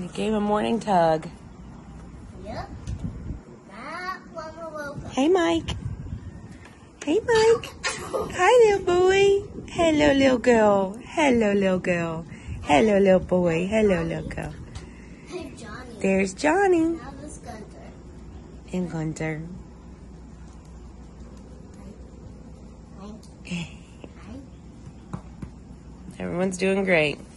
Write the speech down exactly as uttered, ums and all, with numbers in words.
You gave him a morning tug. Yep. That one will open. Hey, Mike. Hey, Mike. Hi, little boy. Hello, little girl. Hello, little girl. Hello, little boy. Hello, little girl. Hey, Johnny. There's Johnny. Now this Gunter. And Gunter. Hi. Hi. Everyone's doing great.